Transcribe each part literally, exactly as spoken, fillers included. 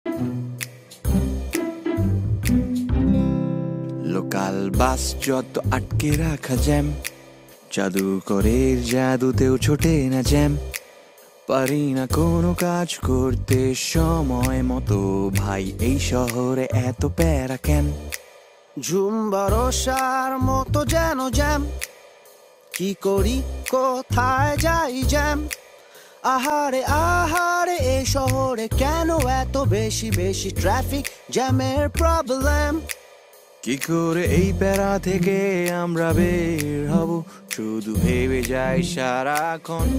Local bus যত আটকে রাখা জ্যাম, জাদুকরের জাদুতেও ছোটে না জ্যাম। পারি না কোনো কাজ করতে সময় মতো, ভাই এই শহরে এত প্যারা কেন? ঝুম ভরসার মতো যেন জ্যাম, কি করি কোথায় যাই জ্যাম। আহারে আহারে এই শহরে কেন এত বেশি বেশি ট্রাফিক জ্যামের প্রবলেম। কি করে এই প্যারা থেকে আমরা বের হব, শুধু ভেবে যাই সারাক্ষণ।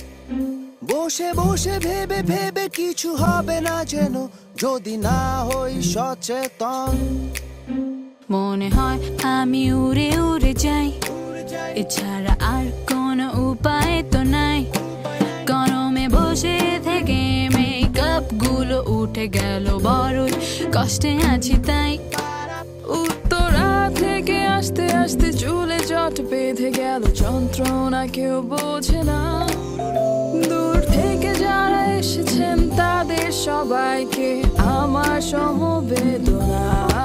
বসে বসে ভেবে ভেবে কিছু হবে না যেন, যদি না হই সচেতন। মনে হয় আমি উড়ে উড়ে যাই, এছাড়া আর কোনো উপায় তো নাই। গরমে বসে থেকে মেকআপ গুলো উঠে গেল, বড়ই কষ্টে আছি তাই। উত্তরা থেকে আসতে আসতে চুলে জট বেঁধে গেল, যন্ত্রণা কেউ বোঝে না। দূর থেকে যারা এসেছেন তাদের সবাইকে আমার সমবেদনা।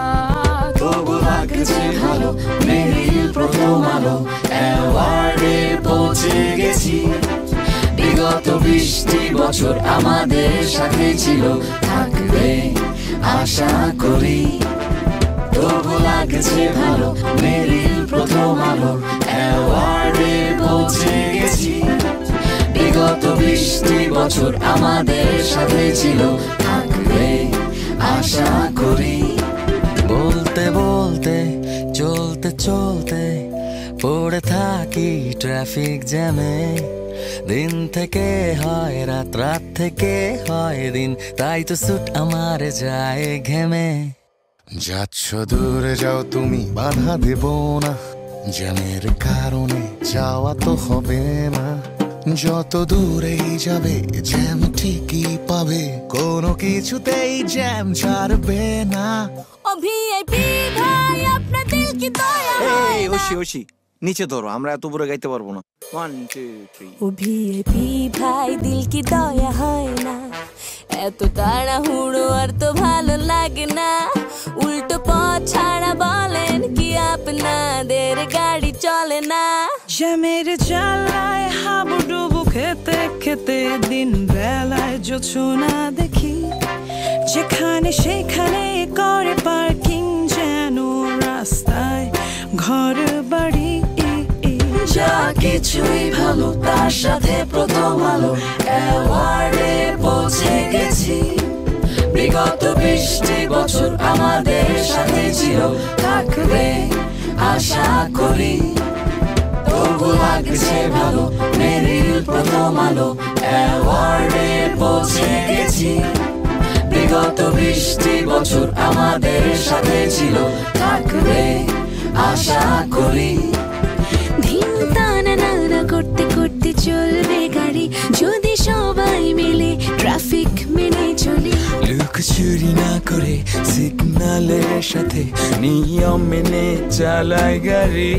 তবু লাগছে ভালো, মেরিল প্রথম আলো অ্যাওয়ার্ডে পৌঁছে গেছি। বিগত বিশটি বছর আমাদের সাথে ছিল, থাকবে আশা করি। তবু লাগছে ভালো, মেরিল প্রথম আলো অ্যাওয়ার্ডে পৌঁছে গেছি। বিগত বিশটি বছর আমাদের সাথে ছিল, থাকবে আশা করি। বলতে বলতে চলতে চলতে পড়ে থাকি ট্রাফিক জ্যামে। দিন থেকে হয় রাত, রাত থেকে হয় দিন, তাই তো সুট আমার যায় ঘেমে। যাচ্ছ দূরে যাও তুমি, বাধা দেব না, জ্যামের কারণে যাওয়া তো হবে না। যত দূরেই যাবে জ্যাম ঠিকই পাবে, কোনো কিছুতেই জ্যাম ছাড়বে না। ও ভিআইপি ভাই আপনার দিল কি দয়া হয় এই না? ওশি ওশি নিচে ধরো, আমরা এত উপরে গাইতে পারবো না। One two three. ও ভিআইপি ভাই দিল কি দয়া হয় না, এত তাড়াহুড়ো আর তো ভালো লাগে না। উল্টো পথ ছাড়া বলেন কি আপনাদের গাড়ি চলে না? জ্যামের জ্বালায় হাবুডুবু খেতে খেতে দিন বেলায় জোছনা দেখি, যেখানে সেখানে করে পার্কিং, যেন রাস্তায় ঘর বাড়ি। যা কিছুই ভালো তার সাথে প্রথম আলো অ্যাওয়ার্ডে পৌঁছে গেছি। বিগত বিশটি বছর আমাদের সাথে ছিল, থাকবে আশা করি। তবু লাগছে ভালো, মেরিল প্রথম আলো অ্যাওয়ার্ডে পৌঁছে গেছি। বিগত বিশটি বছর আমাদের সাথে ছিল, থাকবে আশা করি। ধিন টানা নানা করতে করতে চলবে গাড়ি, যদি সবাই মিলে ট্রাফিক মেনে চলি। লুকোচুরি না করে সিগন্যালের সাথে নিয়ম মেনে চালাই গাড়ি।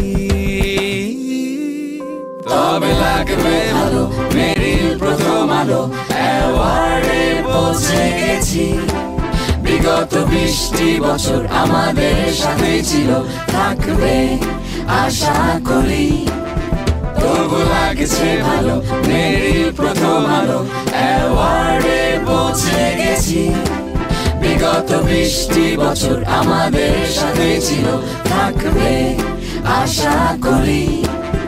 তবে লাগবে ভালো, মেরিল প্রথম আলো অ্যাওয়ার্ডে পৌঁছে গেছি। বিগত বিশটি বছর আমাদের সাথে ছিল, থাকবে আশা করি। তবু লাগছে ভালো, মেরিল প্রথম আলো অ্যাওয়ার্ডে পৌঁছে গেছি। বিগত বিশটি বছর আমাদের সাথে ছিল, থাকবে আশা করি।